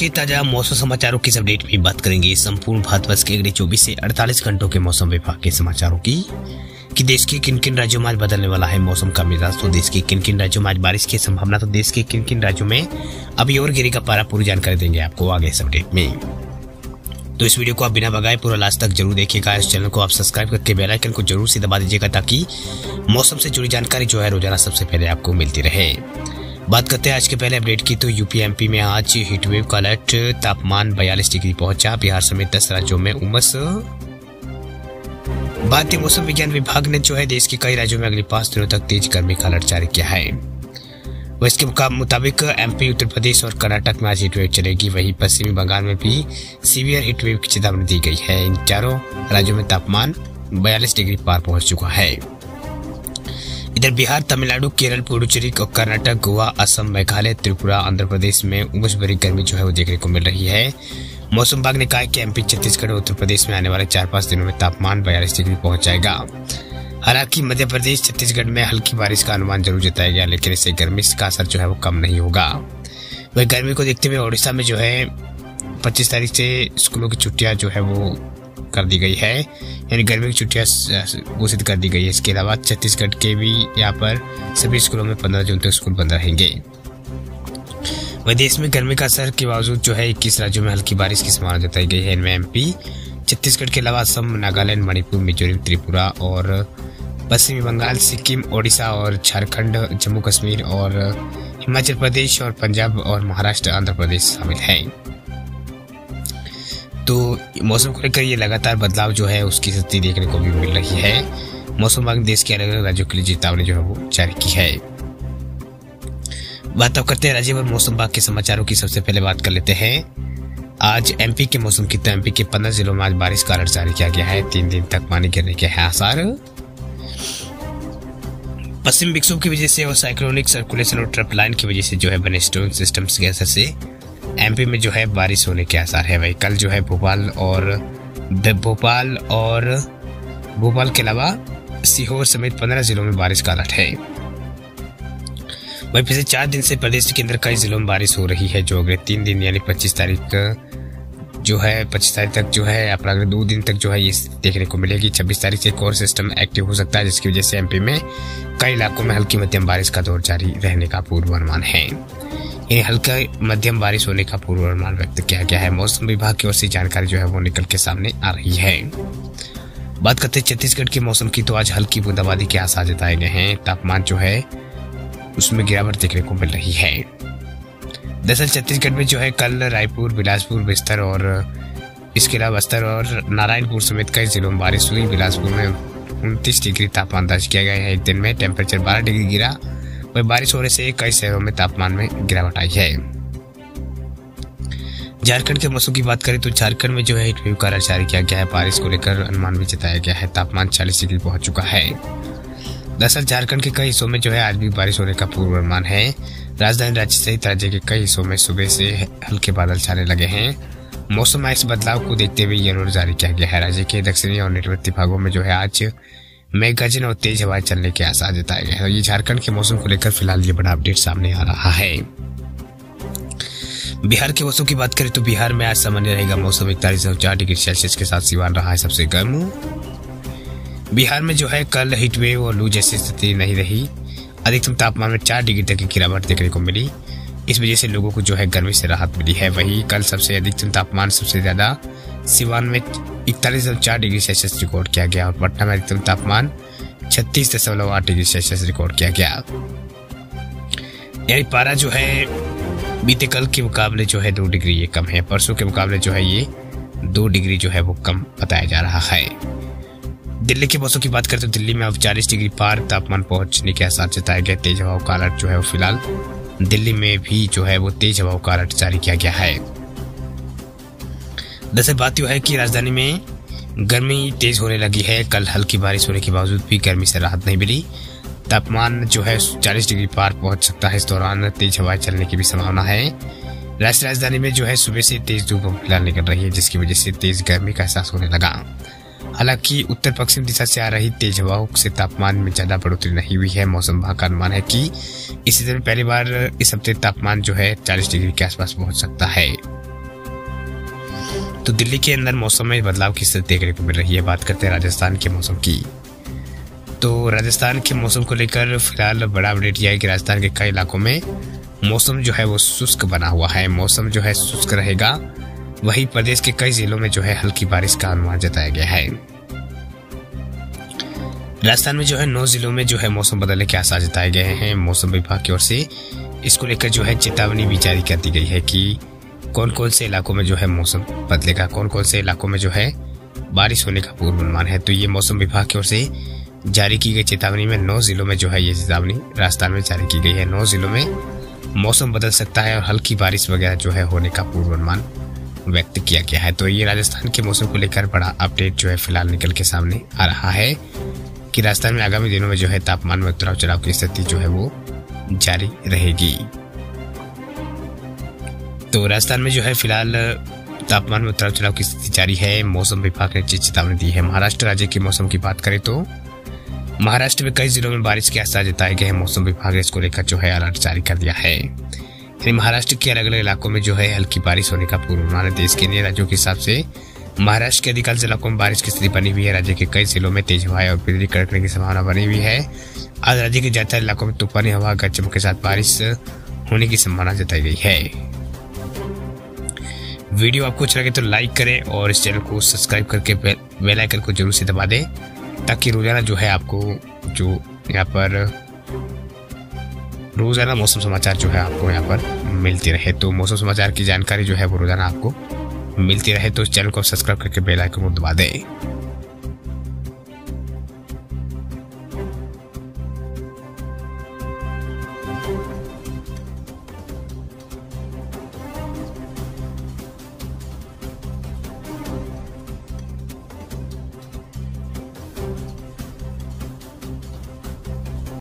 के ताजा मौसम समाचारों की अपडेट में बात करेंगे संपूर्ण भारतवर्ष के अगले 24 से 48 घंटों के मौसम विभाग के समाचारों की कि देश के किन किन राज्यों में आज बदलने वाला है मौसम का मिजाज। तो देश के किन किन राज्यों में आज बारिश की संभावना, तो देश के किन किन राज्यों में अभी और गिरेगा पारा, पूरी जानकारी देंगे आपको आगे इस अपडेट में। तो इस वीडियो को आप बिना भगाए पूरा लास्ट तक जरूर देखिएगा। इस चैनल को आप सब्सक्राइब करके बेल आइकन को जरूर से दबा दीजिएगा ताकि मौसम से जुड़ी जानकारी जो है रोजाना सबसे पहले आपको मिलती रहे। बात करते हैं आज के पहले अपडेट की, तो यूपी एमपी में आज हीटवेव का अलर्ट, तापमान 42 डिग्री पहुंचा। बिहार समेत 10 राज्यों में उमस। भारतीय मौसम विज्ञान विभाग ने जो है देश के कई राज्यों में अगले 5 दिनों तक तेज गर्मी का अलर्ट जारी किया है। वह इसके मुताबिक एमपी, उत्तर प्रदेश और कर्नाटक में आज हीटवेव चलेगी। वहीं पश्चिमी बंगाल में भी सीवियर हीटवेव की चेतावनी दी गई है। इन चारों राज्यों में तापमान 42 डिग्री पार पहुंच चुका है। इधर बिहार, तमिलनाडु, केरल, पुडुचेरी, कर्नाटक, गोवा, असम, मेघालय, त्रिपुरा, आंध्र प्रदेश में उमस भरी गर्मी जो है वो देखने को मिल रही है। मौसम विभाग ने कहा है कि एमपी, छत्तीसगढ़ और उत्तर प्रदेश में आने वाले 4-5 दिनों में तापमान 42 डिग्री पहुंच जाएगा। हालांकि मध्य प्रदेश, छत्तीसगढ़ में हल्की बारिश का अनुमान जरूर जताया गया, लेकिन इससे गर्मी का असर जो है वो कम नहीं होगा। वही गर्मी को देखते हुए ओडिशा में जो है 25 तारीख से स्कूलों की छुट्टियां जो है वो कर दी गई है, यानी गर्मी की छुट्टियां घोषित कर दी गई है। इसके अलावा छत्तीसगढ़ के भी यहाँ पर सभी स्कूलों में 15 जून तक स्कूल बंद रहेंगे। वही देश में गर्मी का असर के बावजूद जो है 21 राज्यों में हल्की बारिश की संभावना जताई गई है। इनमें एमपी, छत्तीसगढ़ के अलावा असम, नागालैंड, मणिपुर, मिजोरम, त्रिपुरा और पश्चिमी बंगाल, सिक्किम, ओडिशा और झारखंड, जम्मू कश्मीर और हिमाचल प्रदेश और पंजाब और महाराष्ट्र, आंध्र प्रदेश शामिल है। तो मौसम को लेकर ये लगातार बदलाव जो है उसकी स्थिति देखने को भी मिल रही है। मौसम विभाग ने देश के अलग अलग राज्यों के लिए चेतावनी जो है वो जारी की है। बात अब करते हैं राज्य भर मौसम विभाग के समाचारों की। सबसे पहले बात कर लेते हैं आज एमपी के मौसम की। तो एमपी के 15 जिलों में आज बारिश का अलर्ट जारी किया गया है। 3 दिन तक पानी गिरने के हैं आसार। पश्चिम विक्षोभ की वजह से और साइक्लोनिक सर्कुलेशन और ट्रफ लाइन की वजह से जो है बने स्टोन सिस्टम्स के असर से एमपी में जो है बारिश होने के आसार है। वही कल जो है भोपाल के अलावा सीहोर समेत 15 जिलों में बारिश का अलर्ट है। वही पिछले 4 दिन से प्रदेश के अंदर कई जिलों में बारिश हो रही है, जो अगले 3 दिन यानी 25 तारीख तक जो है अपना अगले 2 दिन तक जो है ये देखने को मिलेगी। 26 तारीख से एक और सिस्टम एक्टिव हो सकता है, जिसकी वजह से एमपी में कई इलाकों में हल्की मध्यम बारिश का दौर जारी रहने का पूर्वानुमान है। हल्का मध्यम बारिश होने का पूर्वानुमान व्यक्त किया गया है। मौसम विभाग की ओर से जानकारी जो है वो निकल के सामने आ रही है। बात करते हैं छत्तीसगढ़ के मौसम की, तो आज हल्की बूंदाबांदी के आसार जताए गए हैं। तापमान जो है उसमें गिरावट देखने को मिल रही है। दरअसल छत्तीसगढ़ में जो है कल रायपुर, बिलासपुर, बस्तर और इसके अलावा बस्तर और नारायणपुर समेत कई जिलों में बारिश हुई। बिलासपुर में 29 डिग्री तापमान दर्ज किया गया है। एक दिन में टेम्परेचर 12 डिग्री गिरा। वही बारिश होने से कई शहरों में तापमान में गिरावट आई है। झारखंड के मौसम की बात करें तो झारखंड में जो है हीटवेव का अलर्ट जारी किया गया है। बारिश को लेकर अनुमान भी जताया गया है। तापमान 40 डिग्री पहुंच चुका है। दरअसल झारखंड के कई हिस्सों में जो है आज भी बारिश होने का पूर्वानुमान है। राजधानी रांची सहित राज्य के कई हिस्सों में सुबह से हल्के बादल छाने लगे हैं। मौसम में इस बदलाव को देखते हुए ये अलर्ट जारी किया गया है। राज्य के दक्षिणी और निकटवर्ती भागों में जो है आज मेघ गर्जन और तेज हवाएं चलने के आसार जताए गए हैं। ये झारखंड के मौसम को लेकर फिलहाल ये बड़ा अपडेट सामने आ रहा है। बिहार के मौसम की बात करें तो बिहार में आज सामान्य रहेगा मौसम। 41.4 डिग्री सेल्सियस के साथ सिवान रहा है सबसे गर्म। बिहार में जो है कल हीटवेव और लू जैसी स्थिति नहीं रही। अधिकतम तापमान में 4 डिग्री तक की गिरावट देखने को मिली। इस वजह से लोगों को जो है गर्मी से राहत मिली है। वहीं कल सबसे अधिकतम तापमान सबसे ज्यादा सिवान में 41.4 डिग्री सेल्सियस रिकॉर्ड किया गया और पटना में अधिकतम तापमान 36.8 डिग्री सेल्सियस रिकॉर्ड किया गया। यानी पारा जो है बीते कल के मुकाबले जो है 2 डिग्री ये कम है। परसों के मुकाबले जो है ये 2 डिग्री जो है वो कम बताया जा रहा है। दिल्ली के मौसम की बात करें तो दिल्ली में अब 40 डिग्री पार तापमान पहुंचने के आसार जताए गए। तेज हवाओं का अलर्ट जो है वो फिलहाल दिल्ली में भी जो है वो तेज हवाओं का अलर्ट जारी किया गया है। दरअसल बात यह है कि राजधानी में गर्मी तेज होने लगी है। कल हल्की बारिश होने के बावजूद भी गर्मी से राहत नहीं मिली। तापमान जो है 40 डिग्री पार पहुंच सकता है। इस दौरान तेज हवाएं चलने की भी संभावना है। राष्ट्रीय राजधानी में जो है सुबह से तेज धूप फिलहाल निकल रही है, जिसकी वजह से तेज गर्मी का एहसास होने लगा। हालांकि उत्तर पश्चिम दिशा से आ रही तेज हवाओं से तापमान में ज्यादा बढ़ोतरी नहीं हुई है। मौसम विभाग का अनुमान है कि इस सीजन में पहली बार इस हफ्ते तापमान जो है 40 डिग्री के आसपास पहुंच सकता है। तो दिल्ली के अंदर मौसम में बदलाव की स्थिति देखने को मिल रही है। बात करते हैं राजस्थान के मौसम की। तो राजस्थान के मौसम को लेकर फिलहाल बड़ा अपडेट यह है कि राजस्थान के कई इलाकों में मौसम जो है वो शुष्क बना हुआ है। मौसम जो है शुष्क रहेगा। वहीं प्रदेश के कई जिलों में जो है हल्की बारिश का अनुमान जताया गया है। राजस्थान में जो है 9 जिलों में जो है मौसम बदलने के आसार जताए गए हैं। मौसम विभाग की ओर से इसको लेकर जो है चेतावनी भी जारी कर दी गई है कि कौन कौन से इलाकों में जो है मौसम बदलेगा, कौन कौन से इलाकों में जो है बारिश होने का पूर्वानुमान है। तो ये मौसम विभाग की ओर से जारी की गई चेतावनी में 9 जिलों में जो है ये चेतावनी राजस्थान में जारी की गई है। 9 जिलों में मौसम बदल सकता है और हल्की बारिश वगैरह जो है होने का पूर्वानुमान व्यक्त किया गया है। तो ये राजस्थान के मौसम को लेकर बड़ा अपडेट जो है फिलहाल निकल के सामने आ रहा है कि राजस्थान में आगामी दिनों में जो है तापमान में उतराव चढ़ाव की स्थिति जो है वो जारी रहेगी। तो राजस्थान में जो है फिलहाल तापमान में उतराव चढ़ाव की स्थिति जारी है। मौसम विभाग ने चेतावनी दी है। महाराष्ट्र राज्य के मौसम की बात करें तो महाराष्ट्र में कई जिलों में बारिश के आसार जताए गए हैं। मौसम विभाग ने इसको लेकर जो है अलर्ट जारी कर दिया है। यानी महाराष्ट्र के अलग अलग इलाकों में जो है हल्की बारिश होने का पूर्वानुमान है। देश के अन्य राज्यों के हिसाब से महाराष्ट्र के अधिकांश इलाकों में बारिश की स्थिति बनी हुई है। राज्य के कई जिलों में तेज हवाएं और बिजली कड़कने की संभावना बनी हुई है। आज राज्य के ज्यादातर इलाकों में तूफानी हवा गरज चमक के साथ बारिश होने की संभावना जताई गई है। वीडियो आपको अच्छा लगे तो लाइक करें और इस चैनल को सब्सक्राइब करके बेल आइकन को जरूर से दबा दें ताकि रोजाना जो है आपको जो यहाँ पर रोजाना मौसम समाचार जो है आपको यहाँ पर मिलती रहे। तो मौसम समाचार की जानकारी जो है वो रोजाना आपको मिलती रहे। तो इस चैनल को सब्सक्राइब करके बेल आइकन को दबा दें।